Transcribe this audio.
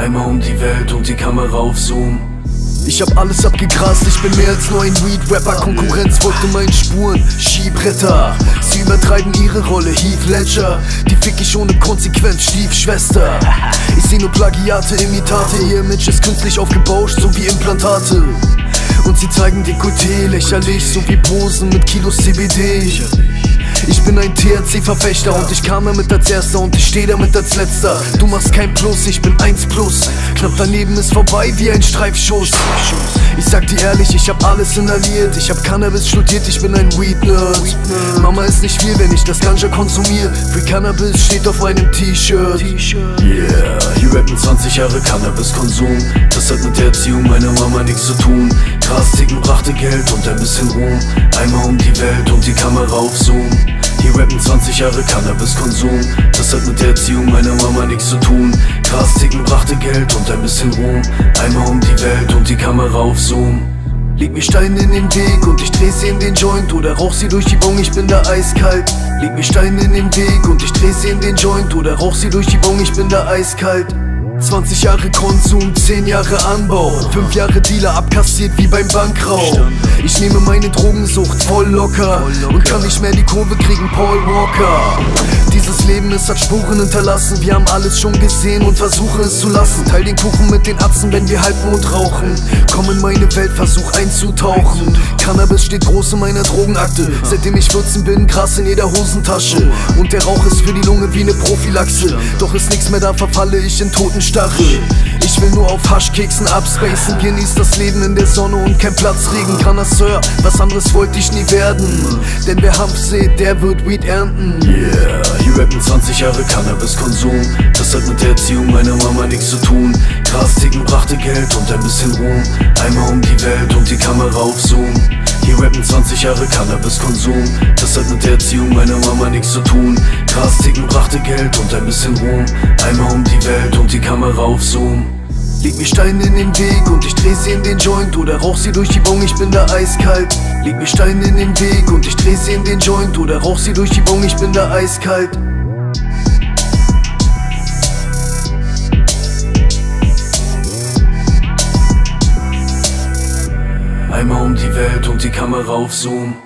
Einmal um die Welt und die Kamera auf Zoom. Ich hab alles abgegrast, ich bin mehr als nur ein Weed-Rapper. Konkurrenz folgte meinen Spuren, Skibretter. Sie übertreiben ihre Rolle, Heath Ledger. Die fick ich ohne Konsequenz, Stiefschwester. Ich seh nur Plagiate, Imitate. Ihr Image ist künstlich aufgebauscht, so wie Implantate. Und sie zeigen Dekolleté, lächerlich, so wie Posen mit Kilos CBD. Ich bin ein THC-Verfechter und ich kam damit als Erster und ich steh damit als Letzter. Du machst kein Plus, ich bin 1+. Knapp daneben ist vorbei wie ein Streifschuss. Ich sag dir ehrlich, ich hab alles inhaliert. Ich hab Cannabis studiert, ich bin ein Weed-Nerd. Mama ist nicht viel, wenn ich das Ganja konsumiere. Free Cannabis steht auf meinem T-Shirt. Yeah, hier rappen 20 Jahre Cannabiskonsum. Das hat mit der Erziehung meiner Mama nichts zu tun. Gras ticken brachte Geld und ein bisschen Ruhm. Einmal um die Welt und die Kamera auf Zoom. Hier rappen 20 Jahre Cannabiskonsum. Das hat mit der Erziehung meiner Mama nichts zu tun. Gras ticken brachte Geld und ein bisschen Ruhm. Einmal um die Welt und die Kamera auf Zoom. Leg mir Steine in den Weg und ich dreh sie in den Joint oder rauch sie durch die Bong, ich bin da eiskalt. Leg mir Steine in den Weg und ich dreh sie in den Joint oder rauch sie durch die Bong, ich bin da eiskalt. 20 Jahre Konsum, 10 Jahre Anbau, 5 Jahre Dealer abkassiert wie beim Bankraub. Ich nehme meine Drogensucht voll locker und kann nicht mehr die Kurve kriegen, Paul Walker. Dieses Leben, es hat Spuren hinterlassen, wir haben alles schon gesehen und versuchen es zu lassen. Teil den Kuchen mit den Atzen, wenn wir Halbmond rauchen. Komm in meine Welt, versuch einzutauchen. Cannabis steht groß in meiner Drogenakte. Seitdem ich 14 bin, Gras in jeder Hosentasche. Und der Rauch ist für die Lunge wie ne Prophylaxe. Doch ist nichts mehr da, verfalle ich in Totenstachel. Ich will nur auf Haschkeksen abspacen. Genieß das Leben in der Sonne und kein Platzregen. Connoisseur, was anderes wollte ich nie werden. Denn wer Hanf sät, der wird Weed ernten. Yeah, hier rappen 20 Jahre Cannabiskonsum. Das hat mit der Erziehung meiner Mama nichts zu tun. Gras ticken brachte Geld und ein bisschen Ruhm. Einmal um die Welt und die Kamera auf Zoom. Hier rappen 20 Jahre Cannabiskonsum. Das hat mit der Erziehung meiner Mama nichts zu tun. Gras ticken brachte Geld und ein bisschen Ruhm. Einmal um die Welt und die Kamera auf Zoom. Leg mir Steine in den Weg und ich dreh sie in den Joint oder rauch sie durch die Bong, ich bin da eiskalt. Leg mir Steine in den Weg und ich dreh sie in den Joint oder rauch sie durch die Bong, ich bin da eiskalt. Einmal um die Welt und die Kamera auf Zoom.